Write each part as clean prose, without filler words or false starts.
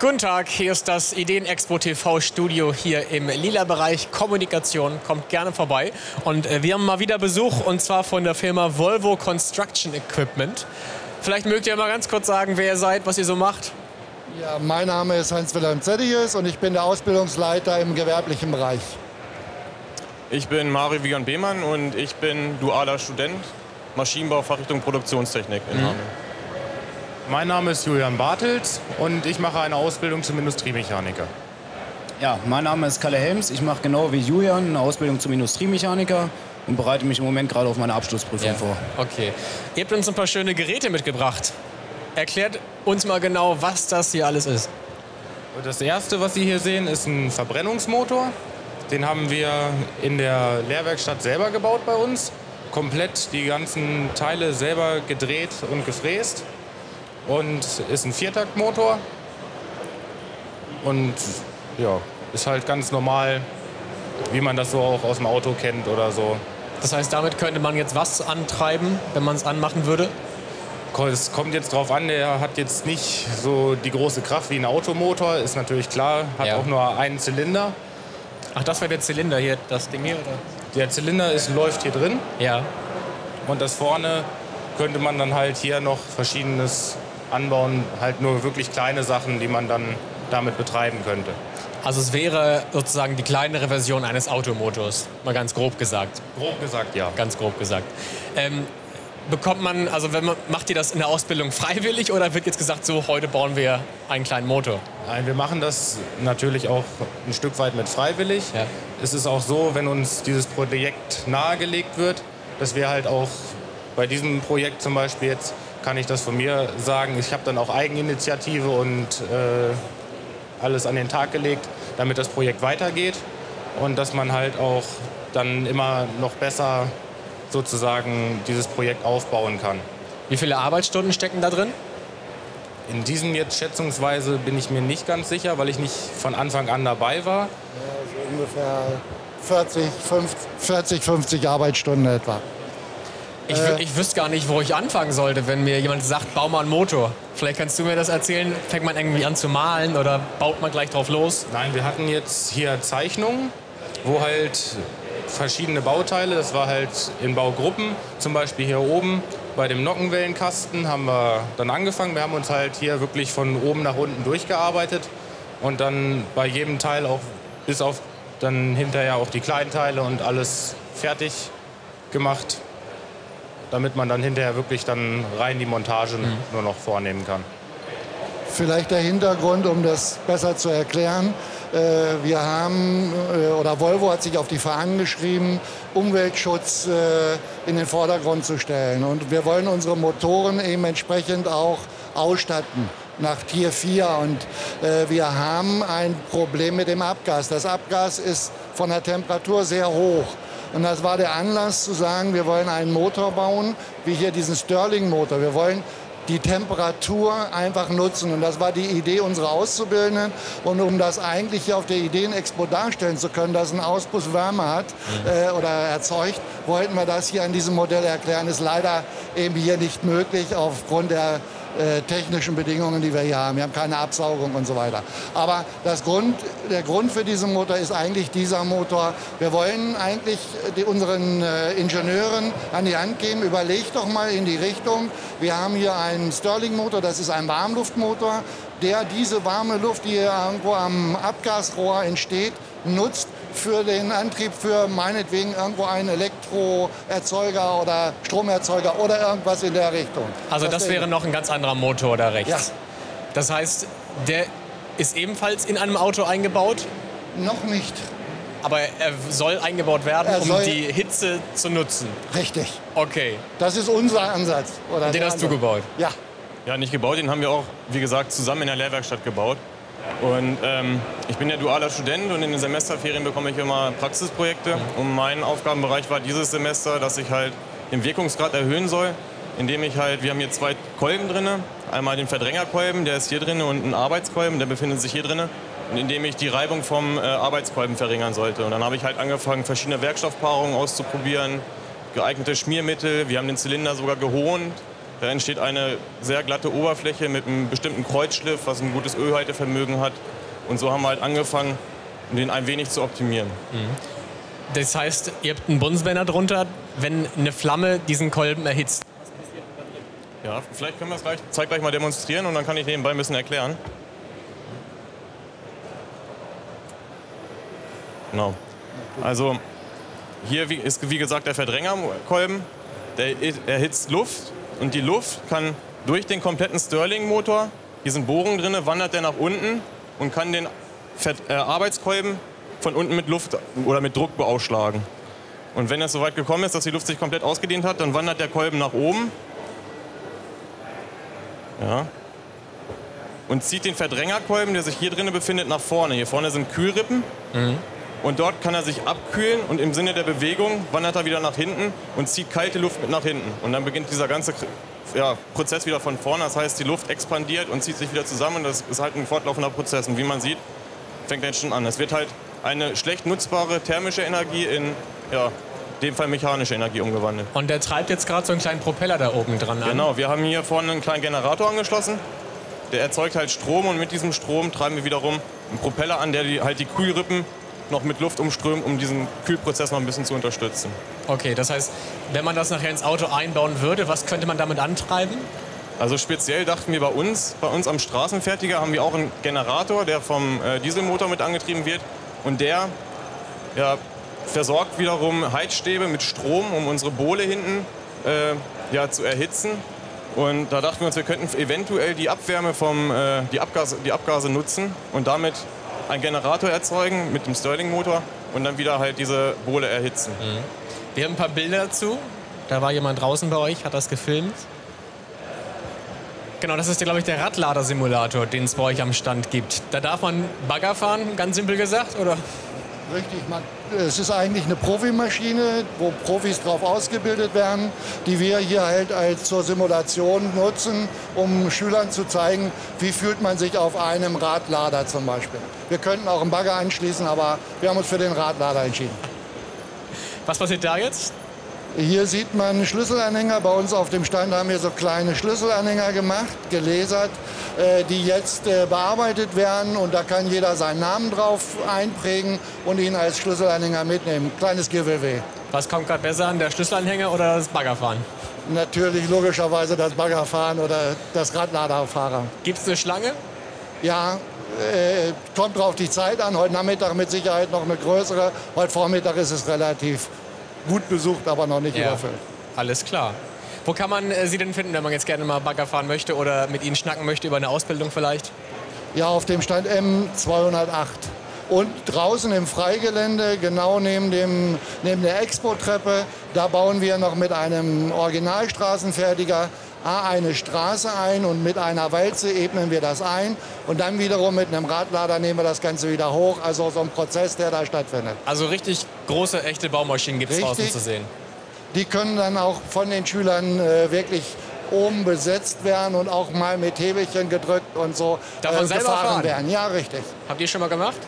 Guten Tag, hier ist das Ideenexpo TV Studio hier im lila Bereich Kommunikation. Kommt gerne vorbei. Und wir haben mal wieder Besuch, und zwar von der Firma Volvo Construction Equipment. Vielleicht mögt ihr mal ganz kurz sagen, wer ihr seid, was ihr so macht. Ja, mein Name ist Heinz-Wilhelm Zeddius und ich bin der Ausbildungsleiter im gewerblichen Bereich. Ich bin Mario Wiegand Behmann und ich bin dualer Student, Maschinenbau, Fachrichtung Produktionstechnik in Hameln. Mein Name ist Julian Bartels und ich mache eine Ausbildung zum Industriemechaniker. Ja, mein Name ist Kalle Helms. Ich mache genau wie Julian eine Ausbildung zum Industriemechaniker und bereite mich im Moment gerade auf meine Abschlussprüfung vor. Okay. Ihr habt uns ein paar schöne Geräte mitgebracht. Erklärt uns mal genau, was das hier alles ist. Das erste, was Sie hier sehen, ist ein Verbrennungsmotor. Den haben wir in der Lehrwerkstatt selber gebaut bei uns. Komplett die ganzen Teile selber gedreht und gefräst. Und ist ein Viertaktmotor. Und ja, ist halt ganz normal, wie man das so auch aus dem Auto kennt oder so. Das heißt, damit könnte man jetzt was antreiben, wenn man es anmachen würde? Es kommt jetzt drauf an, der hat jetzt nicht so die große Kraft wie ein Automotor, ist natürlich klar, hat auch nur einen Zylinder. Ach, das wäre der Zylinder hier, das Ding hier, oder? Der Zylinder läuft hier drin. Ja. Und das vorne könnte man dann halt hier noch Verschiedenes anbauen, halt nur wirklich kleine Sachen, die man dann damit betreiben könnte. Also es wäre sozusagen die kleinere Version eines Automotors, mal ganz grob gesagt. Grob gesagt, ja. Ganz grob gesagt. Bekommt man, also macht ihr das in der Ausbildung freiwillig oder wird jetzt gesagt, so heute bauen wir einen kleinen Motor? Nein, wir machen das natürlich auch ein Stück weit mit freiwillig. Ja. Es ist auch so, wenn uns dieses Projekt nahegelegt wird, dass wir halt auch bei diesem Projekt zum Beispiel jetzt, kann ich das von mir sagen, ich habe dann auch Eigeninitiative und alles an den Tag gelegt, damit das Projekt weitergeht und dass man halt auch dann immer noch besser sozusagen dieses Projekt aufbauen kann. Wie viele Arbeitsstunden stecken da drin? In diesem jetzt schätzungsweise bin ich mir nicht ganz sicher, weil ich nicht von Anfang an dabei war. Ja, so ungefähr 40, 50 Arbeitsstunden etwa. Ich wüsste gar nicht, wo ich anfangen sollte, wenn mir jemand sagt, bau mal einen Motor. Vielleicht kannst du mir das erzählen. Fängt man irgendwie an zu malen oder baut man gleich drauf los? Nein, wir hatten jetzt hier Zeichnungen, wo halt verschiedene Bauteile, das war halt in Baugruppen, zum Beispiel hier oben bei dem Nockenwellenkasten haben wir dann angefangen. Wir haben uns halt hier wirklich von oben nach unten durchgearbeitet und dann bei jedem Teil auch bis auf dann hinterher auch die kleinen Teile und alles fertig gemacht, damit man dann hinterher wirklich dann rein die Montage nur noch vornehmen kann. Vielleicht der Hintergrund, um das besser zu erklären. Wir haben, oder Volvo hat sich auf die Fahnen geschrieben, Umweltschutz in den Vordergrund zu stellen. Und wir wollen unsere Motoren eben entsprechend auch ausstatten nach Tier 4. Und wir haben ein Problem mit dem Abgas. Das Abgas ist von der Temperatur sehr hoch. Und das war der Anlass zu sagen, wir wollen einen Motor bauen, wie hier diesen Stirling-Motor. Wir wollen die Temperatur einfach nutzen. Und das war die Idee unserer Auszubildenden. Und um das eigentlich hier auf der Ideenexpo darstellen zu können, dass ein Auspuff Wärme hat oder erzeugt, wollten wir das hier an diesem Modell erklären. Ist leider eben hier nicht möglich aufgrund der technischen Bedingungen, die wir hier haben. Wir haben keine Absaugung und so weiter. Aber der Grund für diesen Motor ist eigentlich dieser Motor. Wir wollen eigentlich unseren Ingenieuren an die Hand geben, überlegt doch mal in die Richtung. Wir haben hier einen Stirling-Motor, das ist ein Warmluftmotor, der diese warme Luft, die hier irgendwo am Abgasrohr entsteht, nutzt für den Antrieb für meinetwegen irgendwo einen Elektroerzeuger oder Stromerzeuger oder irgendwas in der Richtung. Also das wäre noch ein ganz anderer Motor da rechts. Ja. Das heißt, der ist ebenfalls in einem Auto eingebaut? Noch nicht. Aber er soll eingebaut werden, um die Hitze zu nutzen? Richtig. Okay. Das ist unser Ansatz. Oder den hast du gebaut? Ja. Ja, nicht gebaut, den haben wir auch, wie gesagt, zusammen in der Lehrwerkstatt gebaut. Und ich bin ja dualer Student und in den Semesterferien bekomme ich immer Praxisprojekte. Und mein Aufgabenbereich war dieses Semester, dass ich halt den Wirkungsgrad erhöhen soll, indem ich halt, wir haben hier zwei Kolben drin, einmal den Verdrängerkolben, der ist hier drin, und einen Arbeitskolben, der befindet sich hier drin. Und indem ich die Reibung vom Arbeitskolben verringern sollte. Und dann habe ich halt angefangen, verschiedene Werkstoffpaarungen auszuprobieren, geeignete Schmiermittel. Wir haben den Zylinder sogar gehont, Da entsteht eine sehr glatte Oberfläche mit einem bestimmten Kreuzschliff, was ein gutes Ölhaltevermögen hat. Und so haben wir halt angefangen, den ein wenig zu optimieren. Das heißt, ihr habt einen Bunsenbrenner drunter, wenn eine Flamme diesen Kolben erhitzt. Ja, vielleicht können wir das gleich mal demonstrieren und dann kann ich nebenbei ein bisschen erklären. Genau. Also hier ist wie gesagt der Verdrängerkolben, der erhitzt Luft und die Luft kann durch den kompletten Stirling-Motor, hier sind Bohrungen drin, wandert der nach unten und kann den Arbeitskolben von unten mit Luft oder mit Druck beauschlagen. Und wenn es soweit gekommen ist, dass die Luft sich komplett ausgedehnt hat, dann wandert der Kolben nach oben. Ja. Und zieht den Verdrängerkolben, der sich hier drinnen befindet, nach vorne. Hier vorne sind Kühlrippen. Und dort kann er sich abkühlen und im Sinne der Bewegung wandert er wieder nach hinten und zieht kalte Luft mit nach hinten. Und dann beginnt dieser ganze Prozess wieder von vorne. Das heißt, die Luft expandiert und zieht sich wieder zusammen. Und das ist halt ein fortlaufender Prozess. Und wie man sieht, fängt er jetzt schon an. Es wird halt eine schlecht nutzbare thermische Energie in, ja, in dem Fall mechanische Energie umgewandelt. Und der treibt jetzt gerade so einen kleinen Propeller da oben dran an. Genau, wir haben hier vorne einen kleinen Generator angeschlossen. Der erzeugt halt Strom und mit diesem Strom treiben wir wiederum einen Propeller an, der halt die Kühlrippen noch mit Luft umströmt, um diesen Kühlprozess noch ein bisschen zu unterstützen. Okay, das heißt, wenn man das nachher ins Auto einbauen würde, was könnte man damit antreiben? Also speziell dachten wir bei uns am Straßenfertiger haben wir auch einen Generator, der vom Dieselmotor mit angetrieben wird und der versorgt wiederum Heizstäbe mit Strom, um unsere Bohle hinten zu erhitzen. Und da dachten wir uns, wir könnten eventuell die Abwärme die Abgase nutzen und damit einen Generator erzeugen mit dem Stirling-Motor und dann wieder halt diese Bohle erhitzen. Wir haben ein paar Bilder dazu. Da war jemand draußen bei euch, hat das gefilmt. Genau, das ist, glaube ich, der Radlader-Simulator, den es bei euch am Stand gibt. Da darf man Bagger fahren, ganz simpel gesagt, oder? Richtig, es ist eigentlich eine Profimaschine, wo Profis drauf ausgebildet werden, die wir hier halt als zur Simulation nutzen, um Schülern zu zeigen, wie fühlt man sich auf einem Radlader zum Beispiel. Wir könnten auch einen Bagger anschließen, aber wir haben uns für den Radlader entschieden. Was passiert da jetzt? Hier sieht man Schlüsselanhänger. Bei uns auf dem Stand haben wir so kleine Schlüsselanhänger gemacht, gelasert, die jetzt bearbeitet werden. Und da kann jeder seinen Namen drauf einprägen und ihn als Schlüsselanhänger mitnehmen. Kleines Giveaway. Was kommt gerade besser an, der Schlüsselanhänger oder das Baggerfahren? Natürlich logischerweise das Baggerfahren oder das Radladerfahrer. Gibt es eine Schlange? Ja, kommt drauf die Zeit an. Heute Nachmittag mit Sicherheit noch eine größere. Heute Vormittag ist es relativ gut besucht, aber noch nicht überfüllt. Alles klar. Wo kann man Sie denn finden, wenn man jetzt gerne mal Bagger fahren möchte oder mit Ihnen schnacken möchte über eine Ausbildung vielleicht? Ja, auf dem Stand M208. Und draußen im Freigelände, genau neben der Expo-Treppe, da bauen wir noch mit einem Originalstraßenfertiger eine Straße ein und mit einer Walze ebnen wir das ein und dann wiederum mit einem Radlader nehmen wir das Ganze wieder hoch. Also so ein Prozess, der da stattfindet. Also richtig große, echte Baumaschinen gibt es draußen zu sehen. Die können dann auch von den Schülern wirklich oben besetzt werden und auch mal mit Hebelchen gedrückt und so gefahren werden. Ja, richtig. Habt ihr schon mal gemacht?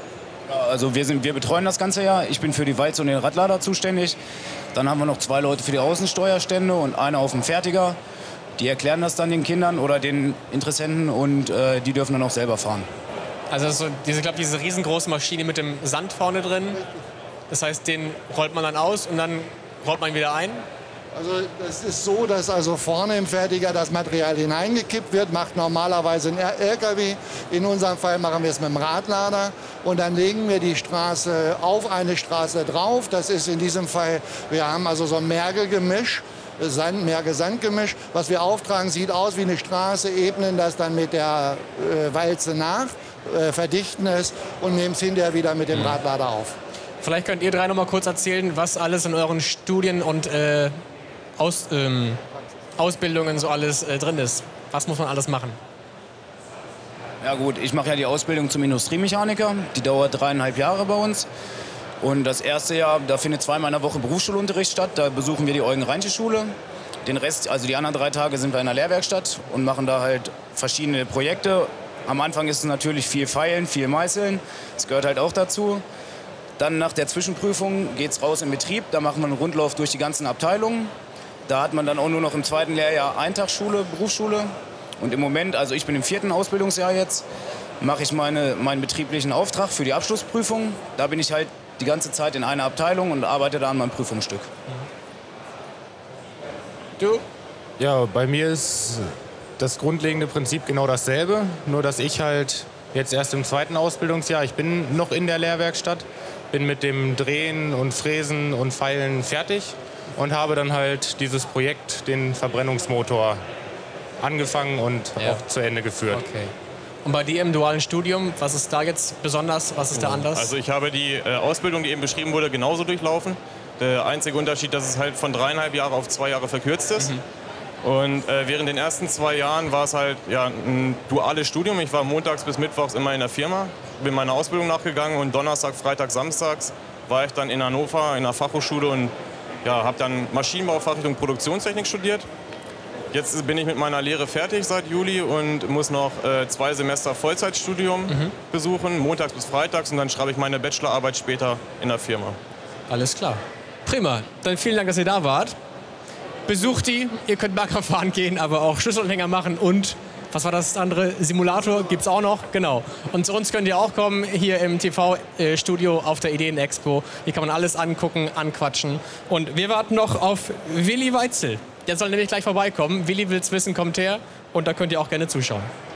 Also wir betreuen das ganze Jahr. Ich bin für die Walze und den Radlader zuständig. Dann haben wir noch 2 Leute für die Außensteuerstände und einer auf dem Fertiger. Die erklären das dann den Kindern oder den Interessenten und die dürfen dann auch selber fahren. Also so diese riesengroße Maschine mit dem Sand vorne drin. Das heißt, den rollt man dann aus und dann rollt man wieder ein? Also es ist so, dass also vorne im Fertiger das Material hineingekippt wird, macht normalerweise ein LKW. In unserem Fall machen wir es mit dem Radlader und dann legen wir die Straße auf eine Straße drauf. Das ist in diesem Fall, wir haben also so ein Mergelgemisch. Merge-Sand-Gemisch. Was wir auftragen, sieht aus wie eine Straße, ebnen das dann mit der Walze nach, verdichten es und nehmen es hinterher wieder mit dem Radlader auf. Vielleicht könnt ihr 3 noch mal kurz erzählen, was alles in euren Studien und Ausbildungen so alles drin ist. Was muss man alles machen? Ja gut, ich mache ja die Ausbildung zum Industriemechaniker. Die dauert 3,5 Jahre bei uns. Und das erste Jahr, da findet 2-mal in der Woche Berufsschulunterricht statt. Da besuchen wir die Eugen-Reinche-Schule. Den Rest, also die anderen 3 Tage, sind wir in der Lehrwerkstatt und machen da halt verschiedene Projekte. Am Anfang ist es natürlich viel Feilen, viel Meißeln. Das gehört halt auch dazu. Dann nach der Zwischenprüfung geht es raus in Betrieb. Da machen wir einen Rundlauf durch die ganzen Abteilungen. Da hat man dann auch nur noch im zweiten Lehrjahr Eintagsschule, Berufsschule. Und im Moment, also ich bin im 4. Ausbildungsjahr jetzt, mache ich meinen betrieblichen Auftrag für die Abschlussprüfung. Da bin ich halt die ganze Zeit in einer Abteilung und arbeite da an meinem Prüfungsstück. Du? Ja, bei mir ist das grundlegende Prinzip genau dasselbe, nur dass ich halt jetzt erst im 2. Ausbildungsjahr, ich bin noch in der Lehrwerkstatt, bin mit dem Drehen und Fräsen und Feilen fertig und habe dann halt dieses Projekt, den Verbrennungsmotor, angefangen und auch zu Ende geführt. Okay. Und bei dir im dualen Studium, was ist da jetzt besonders, was ist da anders? Also ich habe die Ausbildung, die eben beschrieben wurde, genauso durchlaufen. Der einzige Unterschied, dass es halt von 3,5 Jahre auf 2 Jahre verkürzt ist. Und während den ersten 2 Jahren war es halt ja, ein duales Studium. Ich war montags bis mittwochs immer in der Firma, bin meiner Ausbildung nachgegangen und Donnerstag, Freitag, Samstags war ich dann in Hannover in der Fachhochschule und ja, habe dann Maschinenbau, Fachrichtung Produktionstechnik studiert. Jetzt bin ich mit meiner Lehre fertig seit Juli und muss noch 2 Semester Vollzeitstudium besuchen, montags bis freitags, und dann schreibe ich meine Bachelorarbeit später in der Firma. Alles klar. Prima. Dann vielen Dank, dass ihr da wart. Besucht die. Ihr könnt Bagger fahren gehen, aber auch Schlüsselanhänger machen und, was war das andere? Simulator gibt es auch noch. Genau. Und zu uns könnt ihr auch kommen, hier im TV-Studio auf der Ideen-Expo. Hier kann man alles angucken, anquatschen. Und wir warten noch auf Willi Weitzel. Der soll nämlich gleich vorbeikommen. Willi will's wissen, kommt her. Und da könnt ihr auch gerne zuschauen.